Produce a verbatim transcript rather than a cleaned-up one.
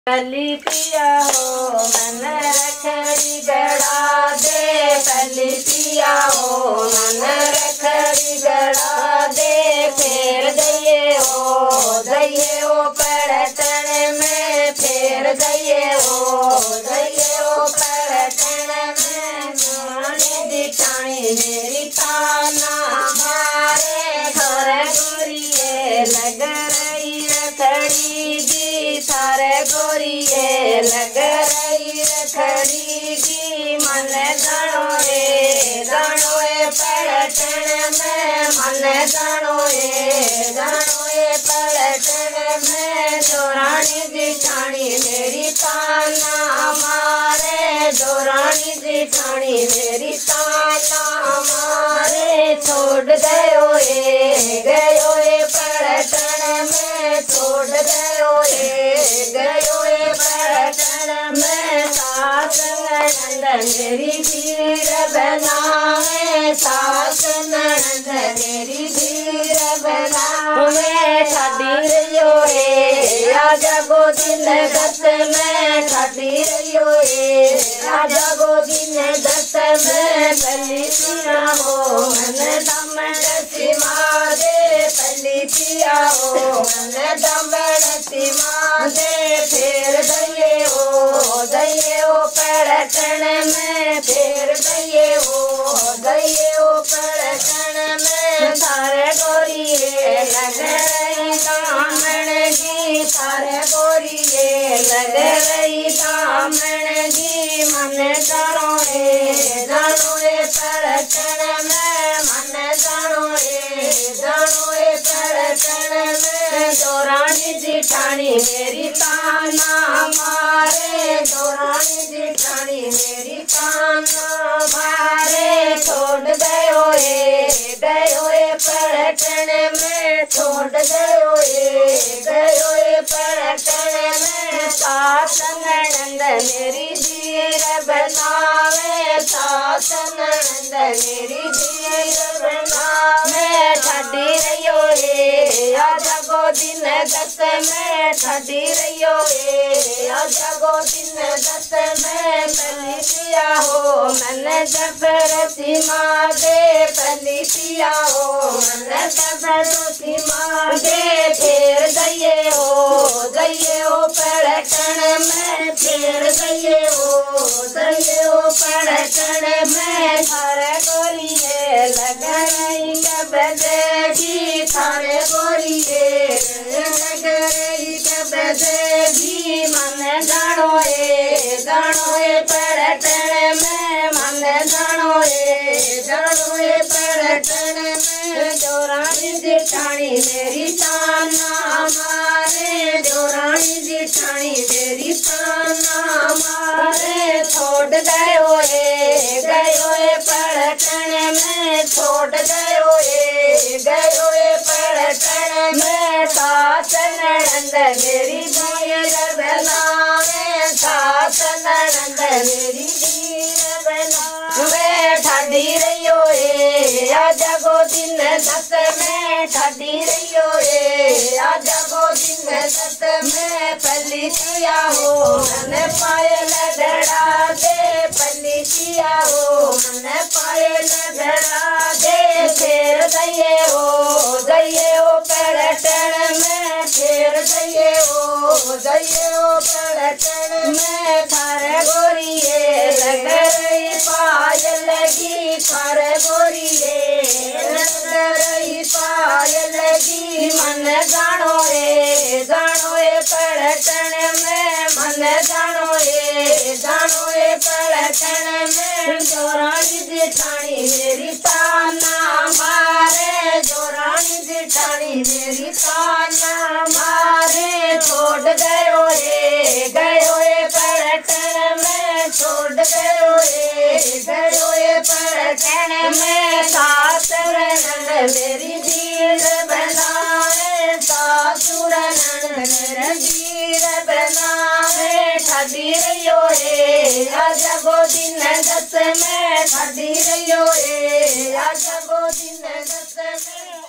पली पिया हो मन रखड़ी गड़ा दे, पली पिया हो मन रखड़ी गड़ा दे। फेर दइए हो दइए हो पड़तन में, फेर दइए हो दइए हो पड़तन में। जानी दिखानी मेरी ताना मारे, घर गोरिये लग रही रखड़ी दी, थारे गोरिये लग रही रखड़ी दी। मन जानो जानो पलटन में, मन जानो जानो पलटन में। जोरानी जिठानी मेरी ताना मारे, जोरानी जिठानी मेरी ताना मारे। छोड़ गयो ए गयो ए पलटन में, छोड़ गयो ए गयो ए पलटन में। सास ननद मेरी धीर बनावे, सास ननद मेरी धीर बनावे। ठाडी रहियो ए आजा गोदी ने दस में, ठाडी रहियो ए आजा गोदी ने दस में। पली पिया हो मन दमन सीमा दे, पली पिया हो मन दमन सीमा दे। फेर दइए हो दइए हो पलटन में, फेर दइए हो दइए हो पलटन में। थारे गोरिये लग रही दामन की, थारे गोरिये लग रही दामन की। मन जानो ए जानो ए पलटन में, मन जानो ए जानो ए पलटन में। जोरानी जिठानी मेरी ताना मारे, जोरानी जिठानी मेरी ताना मारे। छोड़ गयो ए गयो ए पलटन में, छोड़ गयो ए गयो ए पलटन में। सास ननद मेरी धीर बनावे, सास ननद मेरी धीर बनावे। ठाडी रहियो ए आजा गोदी ने दस में, ठाडी रहियो ए आजा गोदी ने दस में। पली पिया हो मन जबर सीमा दे, पली पिया हो मन जबर सीमा दे। फेर दइए हो दइए हो पलटन में, फेर दइए हो दइए हो पलटन में। थारे गोरिये लग रही कब देगी, थारे गोरिये लग रही कब देगी। मन जानो ए जानो ए पलटन में, मन जानो ए जानो ए पलटन में। जोरानी जिठानी मेरी ताना मारे, जोरानी जिठानी मेरी ताना मारे। छोड़ गयो ए गयो ए पलटन में, छोड़ गयो ए गयो ए पलटन में। सास ननद मेरी धीर बनावे, सास ननद मेरी धीर बनावे। ठाडी रहियो ए आजा गोदी ने दस में, ठाडी रहियो ए आजा गोदी ने दस में। पली पिया हो मन पायल गड़ा दे, पली पिया हो मन पायल गड़ा दे। फेर दइए हो दइए हो पलटन में, फेर दइए हो दइए हो पलटन में। थारे गोरिये लग रही पायल की, थारे गोरिये लग रही पायल की। मन जानो ए जानो ए पलटन में, मन जानो ए जानो ए पलटन में। जोरानी जिठानी मेरी ताना मारे, जोरानी जिठानी मेरी ताना मारे। छोड़ गयो ए गयो ए पलटन में, छोड़ गयो ए गयो ए पलटन में। सास ननद मेरी धीर बनावे, सासुर ननद मेरी धीर बनावे। ठाडी रहियो ए आजा गोदी ने दस में, ठाडी रहियो ए आजा गोदी ने दस में।